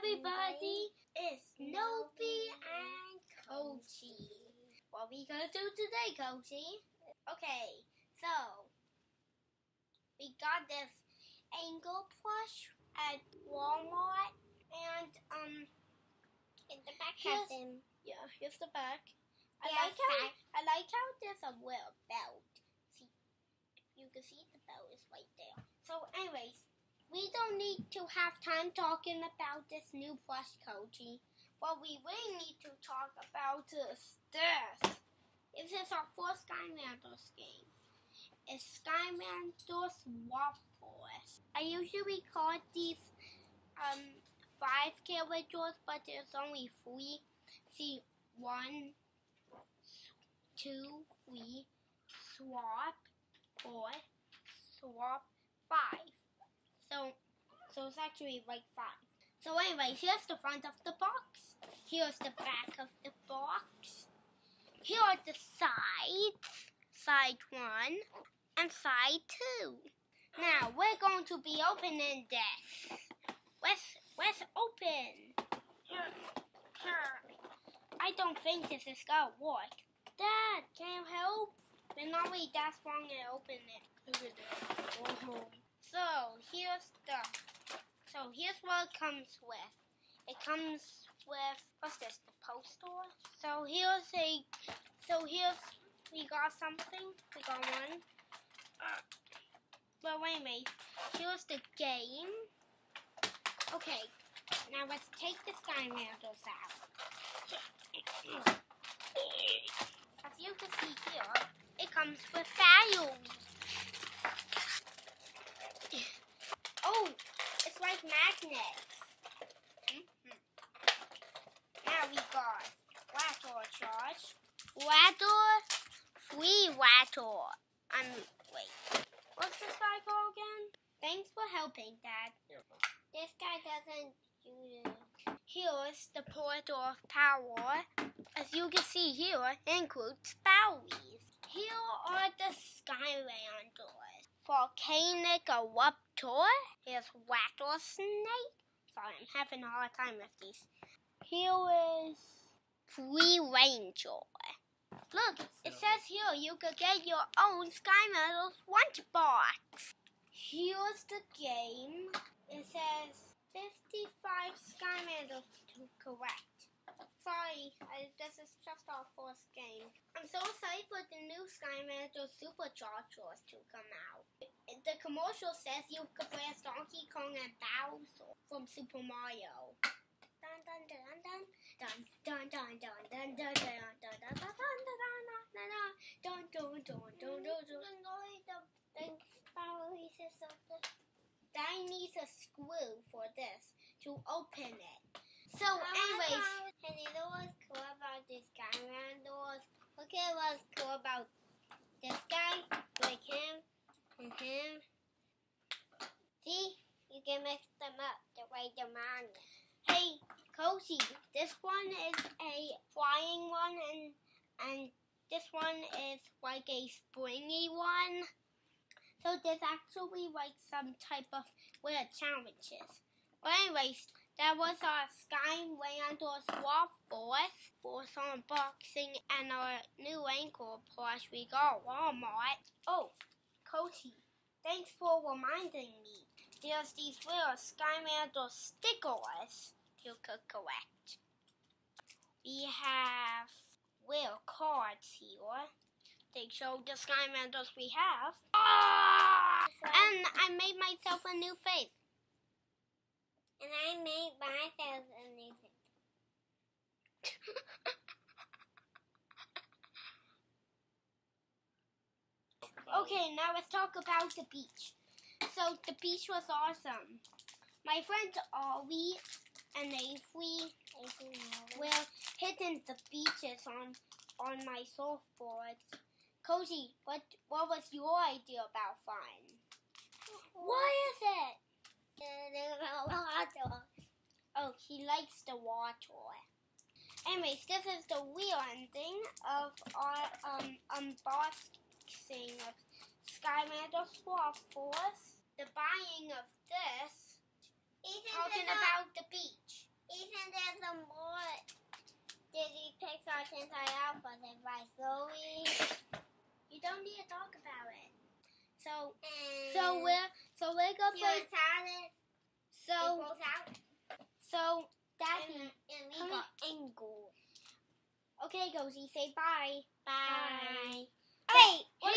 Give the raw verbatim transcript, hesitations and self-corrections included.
everybody, it's Nobi and Kochi. What we gonna do today, Kochi? Okay, so we got this angle plush at Walmart, and um, in the back here's, has him. Yeah, here's the back. I Yeah, like how back. I like how there's a little belt. See, you can see the belt is right there. So, anyways. We don't need to have time talking about this new plush, Kochi. What we really need to talk about is this. This is our first Skylander's game. It's Skylander's Waffles. I usually call these um five characters, but there's only three. See, one, two, three, swap, four, swap, five. So, so it's actually like five. So anyways, here's the front of the box. Here's the back of the box. Here are the sides. Side one and side two. Now, we're going to be opening this. Let's, let's open. I don't think this is gonna work. Dad, can you help? But not wait that long and open it. Look at that. Oh. So here's the, so here's what it comes with. It comes with, what's this, the poster? So here's a, so here's, we got something, we got one. Uh, but anyway, here's the game. Okay, now let's take the Skylanders out. As you can see here, it comes with values. Oh, it's like magnets. Mm-hmm. Now we got water charge. Water, free water. Um, wait. What's this guy called again? Thanks for helping, Dad. This guy doesn't do this. Here's the portal of power. As you can see here, it includes batteries. Here are the Skylanders. Volcanic eruptor. Here's water snake. Sorry, I'm having a hard time with these. Here is Free Ranger. Look, it says here you could get your own Skylanders lunchbox. Here's the game. It says fifty-five Skylanders to correct. Sorry, I, this is just our first game. I'm so excited for the new Skylander Superchargers to come out. The commercial says you could play as Donkey Kong and Bowser from Super Mario. Dun dun dun dun dun dun dun dun dun dun dun dun dun dun dun dun. I need a screw for this to open it. So, anyways, and you know what's cool about this Skylanders? Look at what's cool about this guy, like him, and him. See? You can mix them up the way they're magnet. Hey, Kochi, this one is a flying one, and and this one is like a springy one. So there's actually like some type of weird challenges. But anyways, that was our Skylander's Waffles for some unboxing and our new ankle plush we got at Walmart. Oh, Kochi, thanks for reminding me. There's these little Skylander stickers you could collect. We have little cards here. They show the Skylanders we have. Ah! And I made myself a new face. And I made myself a new thing. Okay, now let's talk about the beach. So the beach was awesome. My friends Ollie and Avery were hitting the beaches on on my surfboard. Kochi, what what was your idea about fun? What is it? Oh, he likes the water. Anyways, this is the real ending of our um, unboxing of Skylander Waffles. The buying of this, Isn't talking this about the beach. inside out, but if I slowly, You don't need to talk about it. So, and so we're, so we're gonna see play. what's out it, it So, goes out, so and, Daddy, and we come got here. Angle. Okay, Gozy, say bye. bye. Wait, Hey,